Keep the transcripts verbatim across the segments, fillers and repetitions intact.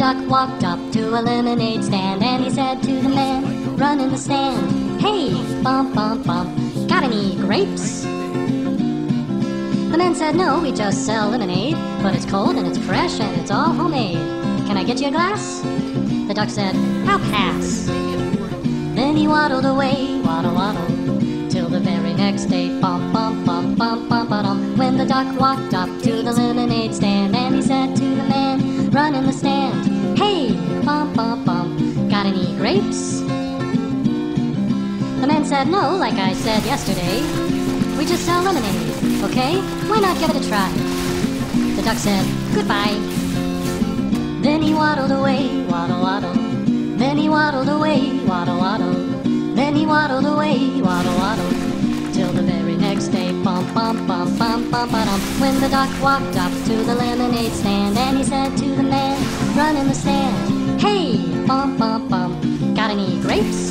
duck walked up to a lemonade stand, and he said to the man running the stand, "Hey, bum bum bum, got any grapes?" The man said, "No, we just sell lemonade, but it's cold and it's fresh and it's all homemade. Can I get you a glass?" The duck said, "I'll pass." Then he waddled away, waddle waddle, till the very next day, bum bum bum bum bum ba-dum, when the duck walked up to the lemonade stand, and he said to the man running the stand, "Hey, bum bum bum, got any grapes?" The man said, "No, like I said yesterday, we just sell lemonade, okay? Why not give it a try?" The duck said, "Goodbye." Then he waddled away, waddle waddle, then he waddled away, waddle waddle, then he waddled away, waddle waddle, till the very next day, bum bum bum bum bum ba-dum, when the duck walked up to the lemonade stand, and he said to the man running the stand, "Hey, bum bum bum, got any grapes?"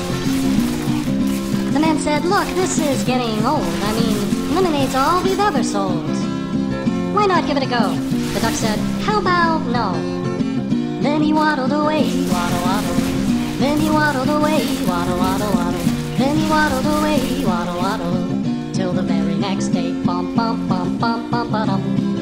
The man said, "Look, this is getting old. I mean, lemonade's all we've ever sold. Why not give it a go?" The duck said, "How about no?" Then he waddled away, waddle waddle, then he waddled away, waddle waddle waddle, then he waddled away, waddle waddle, till the very next day, bum bum bum bum bum ba-dum.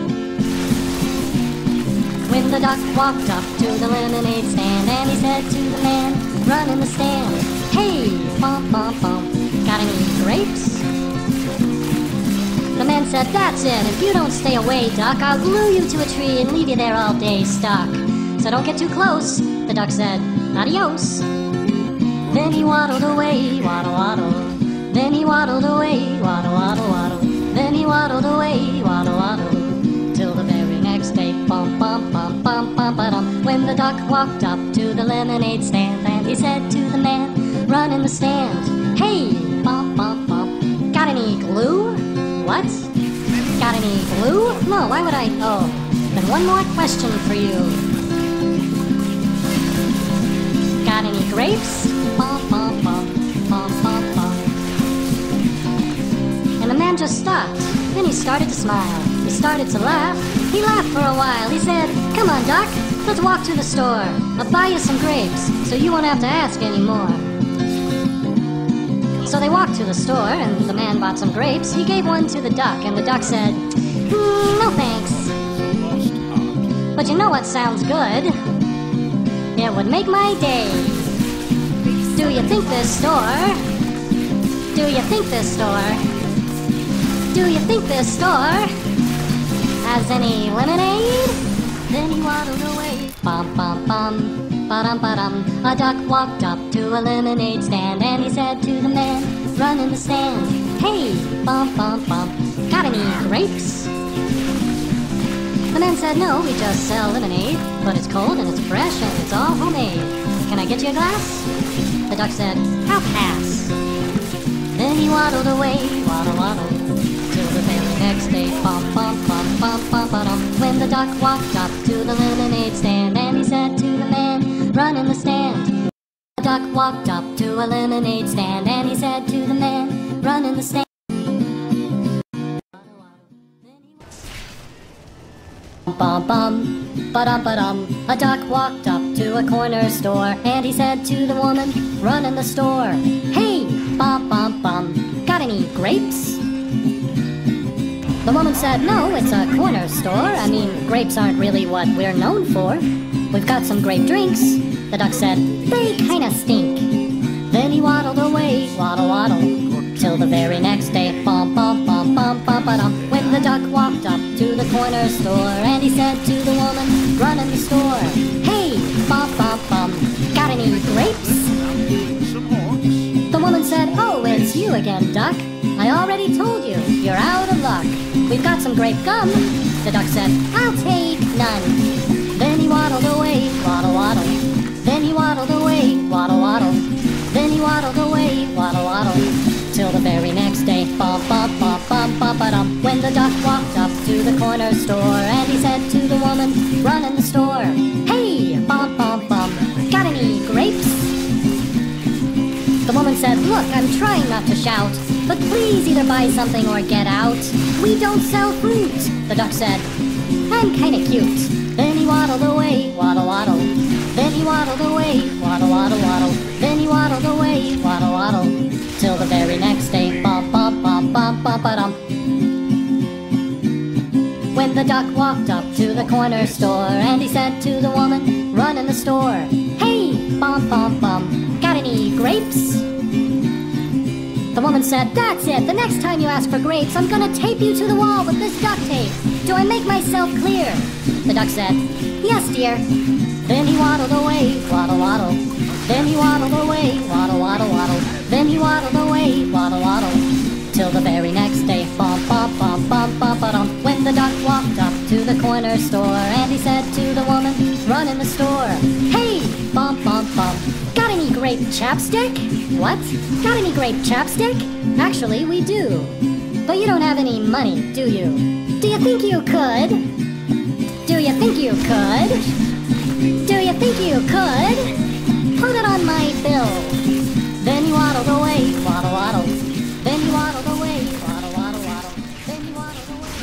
When the duck walked up to the lemonade stand, and he said to the man running the stand, "Hey, bum bum bum, got any grapes?" The man said, "That's it. If you don't stay away, duck, I'll glue you to a tree and leave you there all day stuck. So don't get too close." The duck said, "Adios." Then he waddled away, waddle waddle, then he waddled away, waddle waddle waddle, then he waddled away, waddle waddle, till the very next day, bum bum bum bum bum ba-dum, when the duck walked up to the lemonade stand, and he said to the man running the stand, "Hey, bum bum bum, got any glue?" "What? Got any glue? No, why would I? Oh, then one more question for you. Got any grapes?" Bum, bum, bum, bum, bum, bum. And the man just stopped. Then he started to smile. He started to laugh. He laughed for a while. He said, "Come on, Duck, let's walk to the store. I'll buy you some grapes, so you won't have to ask anymore." So they walked to the store, and the man bought some grapes. He gave one to the duck, and the duck said, mm, "No thanks. But you know what sounds good? It would make my day. Do you think this store? Do you think this store? Do you think this store has any lemonade?" Then he waddled away. Bum bum bum, ba-dum ba-dum. A duck walked up to a lemonade stand, and he said to the man running the stand, "Hey, bum bum bum, got any grapes?" The man said, "No, we just sell lemonade, but it's cold and it's fresh and it's all homemade. Can I get you a glass?" The duck said, "I'll pass." Then he waddled away, waddle waddle, till the very next day, bum bum bum bum bum ba-dum, when the duck walked up to the lemonade stand, and he said to the man running the stand. The duck walked up to a lemonade stand, and he said to the man running the stand. Bum bum, ba-dum ba-dum. A duck walked up to a corner store, and he said to the woman running the store, "Hey, bum bum bum, got any grapes?" The woman said, "No, it's a corner store. I mean, grapes aren't really what we're known for. We've got some grape drinks." The duck said, "They kinda stink." Then he waddled away, waddle waddle, till the very next day, bum bum bum bum bum ba-dum, when the duck walked up to the corner store, and he said to the woman running the store, "Hey, bum bum bum, got any grapes?" The woman said, "Oh, it's you again, Duck. I already told you, you're out of luck. We've got some grape gum." The duck said, "I'll take none." Then he waddled away, waddle waddle, then he waddled away, waddle waddle, then he waddled away, waddle waddle, till the very next day, bum bum bum bum bum ba-dum, when the duck walked up to the corner store, and he said to the woman running the store, "Hey, bum bum bum, got any grapes?" The woman said, "Look, I'm trying not to shout, but please either buy something or get out. We don't sell fruit." The duck said, "I'm kinda cute." Then he waddled away, waddle waddle, he waddled away, waddle, waddle, waddle. Then he waddled away, waddle, waddle, till the very next day. Bum, bum, bum, bum, bum, ba-dum. When the duck walked up to the corner store, and he said to the woman running the store, "Hey, bum, bum, bum, got any grapes?" The woman said, "That's it. The next time you ask for grapes, I'm gonna tape you to the wall with this duct tape. Do I make myself clear?" The duck said, "Yes, dear." Then he waddled away, waddle, waddle. Then he waddled away, waddle, waddle, waddle. Then he waddled away, waddle, waddle, till the very next day. Bum, bum, bum, bum, bum, ba-dum. When the duck walked up to the corner store, and he said to the woman running the store, "Hey, bum, bum, bum, got any grape chapstick?" "What? Got any grape chapstick?" "Actually, we do. But you don't have any money, do you?" "Do you think you could? Do you think you could? Do you think you could? Put it on my bill." Then he waddled away, waddle, waddle. Then he waddled away, waddle, waddle, waddle. Then he waddled away.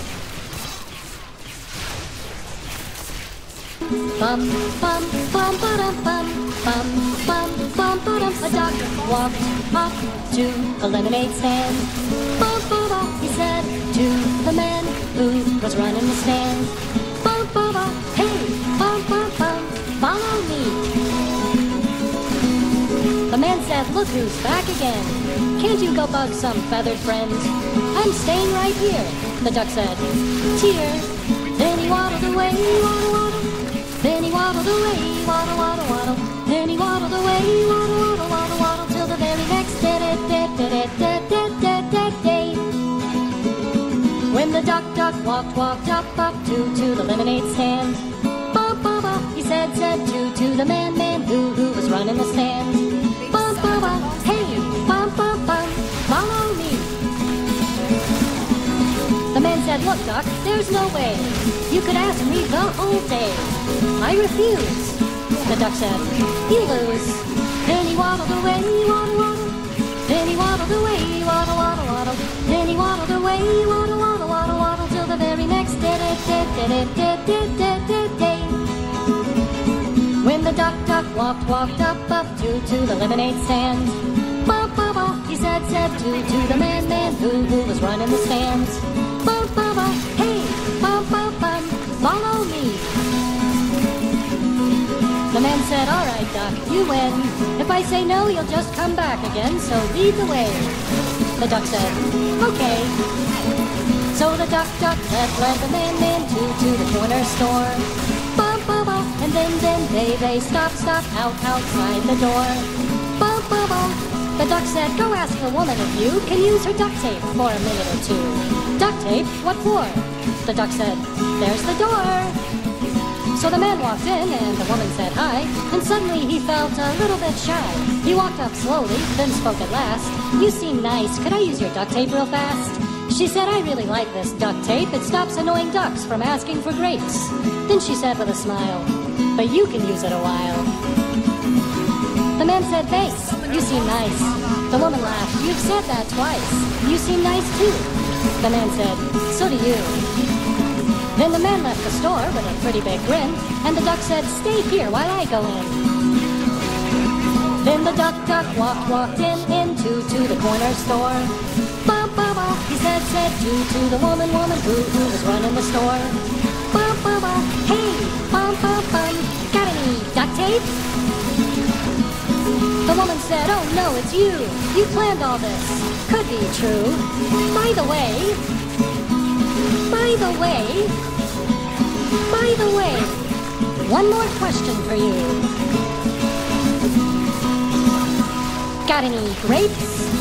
Bum, bum, bum, ba-dum, bum, bum, bum, bum, ba-dum. A duck walked up to the lemonade stand. Bum, ba-dum, he said to the man who was running the stand. Bum, ba-dum, hey, bum, bum, bum, follow me. The man said, "Look who's back again. Can't you go bug some feathered friends? I'm staying right here." The duck said, "Cheer." Then he waddled away, waddle, waddle. Then he waddled away, waddle, waddle, waddle. Then he waddled away, waddle, waddle, waddle, waddle, till the very next day, day, day, day, day, day, day, day. When the duck, duck walked, walked up, up to, to the lemonade stand. Bum, bum, bum, he said, said to, to the man, man who, who was running the stand. Bum, bum, bum, hey, bum, bum, bum, follow me. The man said, "Look, duck, there's no way. You could ask me the whole day. I refuse." The duck said, "You lose." Then he waddled away, waddle, waddle. Then he waddled away, waddle, waddle, waddle. Then he waddled away, waddle, waddle, waddle, waddle, till the very next day, day, day, day, day, day, day, day, day. When the duck, duck walked, walked up, up to, to the lemonade stand. Ba, ba, ba, he said, said to, to the man, man who, who was running the stands. Ba, ba, ba, hey, bum, bum, bum, follow me. The man said, "All right, duck, you win. If I say no, you'll just come back again, so lead the way." The duck said, "Okay." So the duck, duck, led, led the man, man to, to the corner store. Bum, bum, bum, and then, then they, they stop, stop, out, outside the door. Bum, bum, bum. The duck said, "Go ask the woman if you can use her duct tape for a minute or two." "Duct tape? What for?" The duck said, "There's the door." So the man walked in, and the woman said hi, and suddenly he felt a little bit shy. He walked up slowly, then spoke at last. "You seem nice. Could I use your duct tape real fast?" She said, "I really like this duct tape. It stops annoying ducks from asking for grapes." Then she said with a smile, "But you can use it a while." The man said, "Thanks. You seem nice." The woman laughed. "You've said that twice. You seem nice too." The man said, "So do you." Then the man left the store with a pretty big grin, and the duck said, "Stay here while I go in." Then the duck, duck walked, walked in, into to the corner store. Ba, ba, ba, he said, said to, to the woman, woman who, who was running the store. Ba, ba, ba, hey, bum, bum, bum, got any duct tape? The woman said, "Oh no, it's you. You planned all this. Could be true. By the way, by the way, by the way, one more question for you. Got any grapes?"